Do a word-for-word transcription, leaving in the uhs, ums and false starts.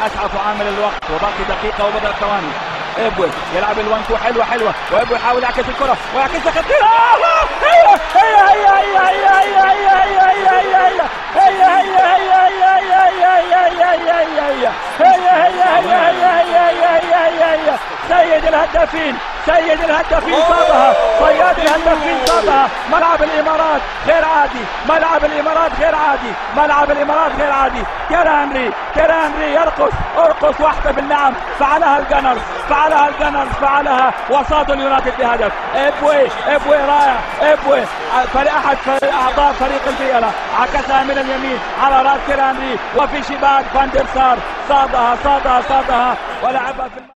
اسعف عامل الوقت وباقي دقيقه وبضع ثواني. ابوي يلعب الوانتو حلوه حلوه وابوي يحاول يعكس الكره ويعكسها خطيره. هي هي هي هي هي هي هي هي هي هي هي هي سيد الهدافين سيد الهدافين صابها صياد الهدافين صابها. ملعب الامارات غير عادي ملعب الامارات غير عادي ملعب الامارات غير عادي. تيري هنري تيري هنري يرقص ارقص واحتفل. نعم فعلها الجنرز فعلها الجنرز فعلها وصاد اليونايتد بهدف. ابوي ابوي رائع ابوي فريق احد اعضاء فريق الفيلا عكسها من اليمين على راس تيري هنري وفي شباك فاندر سار صادها صادها صادها ولعبها في